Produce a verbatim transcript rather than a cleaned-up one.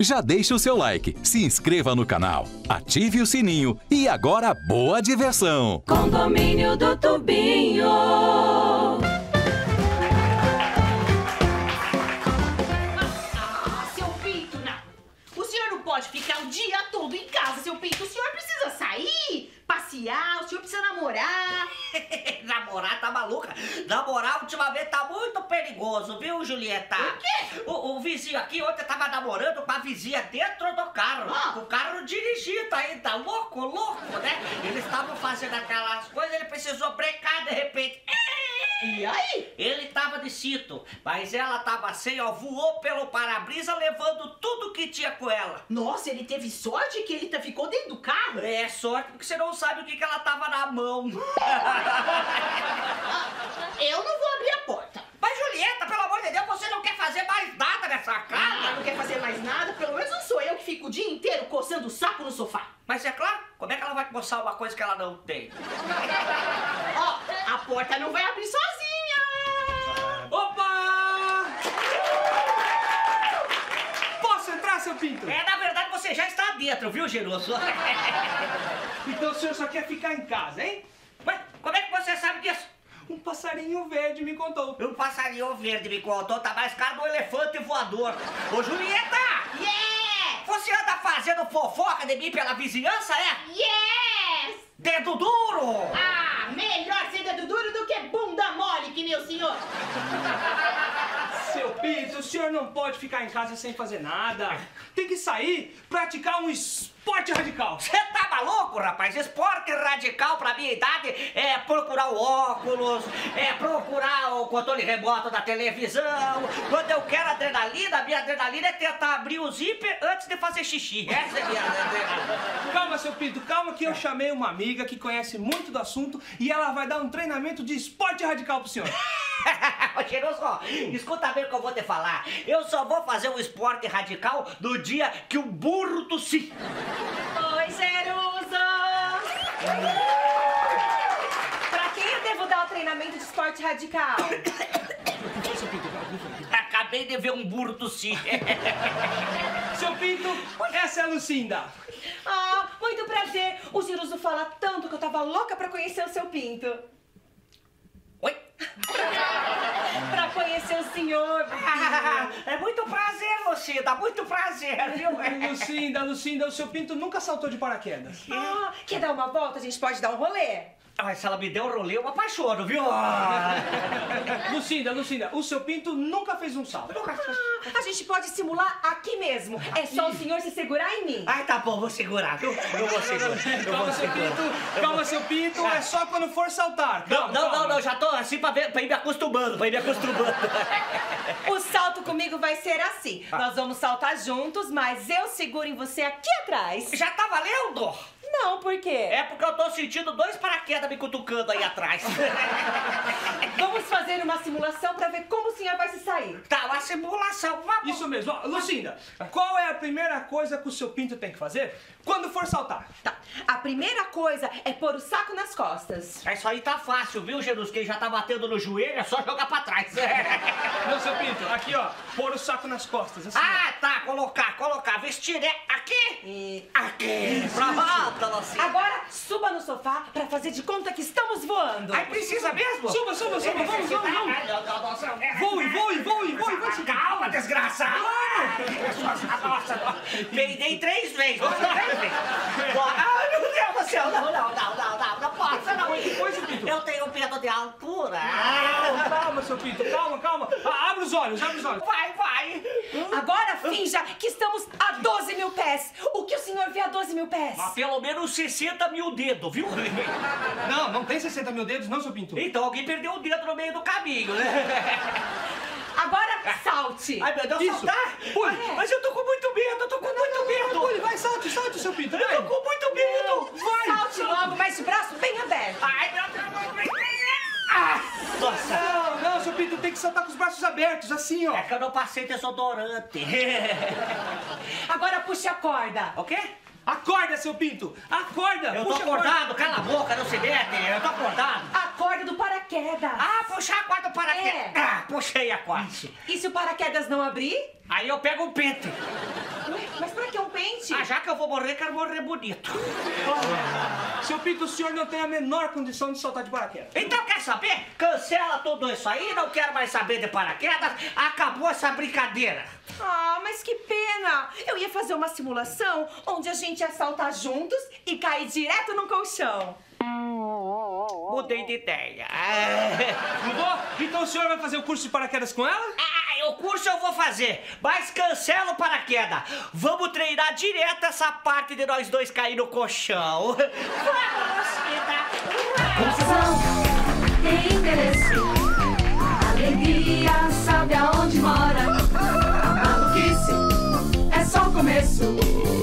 Já deixe o seu like, se inscreva no canal, ative o sininho e agora boa diversão! Condomínio do Tubinho. Ah, seu Pinto, não. O senhor não pode ficar o dia todo em casa, seu Pinto. O senhor precisa sair, passear, o senhor precisa namorar. Namorar, tá maluca? Namorar ultimamente tá muito perigoso, viu, Julieta? Por quê? O, o vizinho aqui ontem tava namorando com a vizinha dentro do carro. Ah. O carro dirigido ainda, louco, louco, né? Eles estavam fazendo aquelas coisas, ele precisou brecar de repente. E aí? Ele tava de cinto, mas ela tava sem, ó, voou pelo para-brisa levando tudo que tinha com ela. Nossa, ele teve sorte que ele tá- ficou dentro do carro. É sorte, porque você não sabe o que, que ela tava na mão. Eu não vou abrir a porta. Mas, Julieta, pelo amor de Deus, você não quer fazer mais nada nessa Ah, casa? não quer fazer mais nada? Pelo menos não sou eu que fico o dia inteiro coçando o saco no sofá. Mas é claro, como é que ela vai coçar uma coisa que ela não tem? Ó, a porta não vai abrir sozinha. Opa! Posso entrar, seu Pinto? É, na verdade, você já está dentro, viu, Geroso? Então o senhor só quer ficar em casa, hein? Mas como é que você sabe disso? Um passarinho verde me contou. Um passarinho verde me contou, tá mais caro do elefante voador. Ô, Julieta! Yeah! Você anda fazendo fofoca de mim pela vizinhança, é? Yes! Dedo duro! Ah, melhor ser dedo duro do que bunda mole, que nem o senhor. Seu Pinto, o senhor não pode ficar em casa sem fazer nada. Tem que sair, praticar um esporte radical. Você tá maluco, rapaz? Esporte radical pra minha idade é procurar o óculos, é procurar o controle remoto da televisão. Quando eu quero adrenalina, a minha adrenalina é tentar abrir o zíper antes de fazer xixi. Essa é a minha adrenalina. Calma, seu Pinto, calma que eu chamei uma amiga que conhece muito do assunto e ela vai dar um treinamento de esporte radical pro senhor. Ô, Cheiroso, escuta bem o que eu vou te falar. Eu só vou fazer um esporte radical no dia que o burro tossir. Oi, Jerusa! Pra quem eu devo dar o treinamento de esporte radical? Acabei de ver um burro tossir. Seu Pinto, essa é a Lucinda. Ah, muito prazer. O Jeruso fala tanto que eu tava louca pra conhecer o seu Pinto. Oi? Pra conhecer o senhor. É muito prazer, Lucinda, muito prazer, viu? Lucinda, Lucinda, o seu Pinto nunca saltou de paraquedas. Ah, quer dar uma volta? A gente pode dar um rolê? Mas se ela me der um rolê, eu me apaixono, viu? Lucinda, Lucinda, o seu Pinto nunca fez um salto. Ah, a gente pode simular aqui mesmo. É só o senhor se segurar em mim. Ai, tá bom, vou segurar, viu? Eu vou segurar. Eu Calma, vou seu segurar. Pinto, calma, seu Pinto, é só quando for saltar. Não, Calma, não, não, calma. não, já tô assim pra, ver, pra ir me acostumando, pra ir me acostumando. O salto comigo vai ser assim. Nós vamos saltar juntos, mas eu seguro em você aqui atrás. Já tá valendo? Não, por quê? É porque eu tô sentindo dois paraquedas me cutucando aí atrás. Vamos fazer uma simulação pra ver como o senhor vai se sair. Tá, uma simulação, vamos. Isso mesmo. Ó, Lucinda, qual é a primeira coisa que o seu Pinto tem que fazer quando for saltar? Tá. A primeira coisa é pôr o saco nas costas. Isso aí tá fácil, viu, Jesus? Quem já tá batendo no joelho é só jogar pra trás. Não, seu Pinto, aqui ó, pôr o saco nas costas, assim. Ah, tá, colocar, colocar. Vestir é aqui? E... Aqui. Pronto, Lucinda. Agora, suba no sofá pra fazer de conta que estamos voando. Ai, precisa mesmo? Suba, suba, suba, vamos, vamos, vamos. Ai, não, não, não, não. Voe, voe, voe, voe, voe, seu Pinto. Calma, desgraçado! Nossa, nossa, peidei três vezes, três vezes. Ai, meu Deus do céu, não, não, não, não, não, não posso, não. Foi, seu Pinto. Eu tenho medo de altura. Calma, calma, seu Pinto, calma, calma. Ah, abre os olhos, abre os olhos. Vai, vai. Agora finja que estamos a doze mil pés. O que o senhor vê a doze mil pés? Mas pelo menos sessenta mil dedos, viu? Não, não tem sessenta mil dedos, não, seu Pinto. Então alguém perdeu o dedo no meio do caminho, né? Agora salte. Ai, meu Deus, Isso. saltar? Pule. Ai, mas eu tô com muito medo, eu tô com muito medo. Pule, vai, salte, salte, seu Pinto. Eu tô com muito medo. Vai. Salte logo, mas de braço bem aberto. Ai, meu Deus. Ah, nossa. Não, não, seu Pinto tem que saltar com os braços abertos, assim, ó. É que eu não passei desodorante. Agora puxe a corda. O quê? Acorda, seu Pinto! Acorda! Eu tô Puxa a corda. acordado, cala a boca, não se mete. Eu tô acordado. A corda do paraquedas. Ah, puxar a corda do paraquedas. É. Ah, puxei a corda. E se o paraquedas não abrir? Aí eu pego o pente. Ué, já que eu vou morrer, quero morrer bonito. Oh, seu Pinto, o senhor não tem a menor condição de saltar de paraquedas. Então quer saber? Cancela tudo isso aí, não quero mais saber de paraquedas. Acabou essa brincadeira. Ah, mas que pena! Eu ia fazer uma simulação onde a gente ia saltar juntos e cair direto no colchão. Mudei de ideia. Mudou? Então o senhor vai fazer o curso de paraquedas com ela? Ah, o curso eu vou fazer, mas cancela o paraquedas. Vamos treinar direto essa parte de nós dois cair no colchão. Vamos, Cida! Confusão, tem interesse. Alegria, sabe aonde mora. A maluquice é só o começo.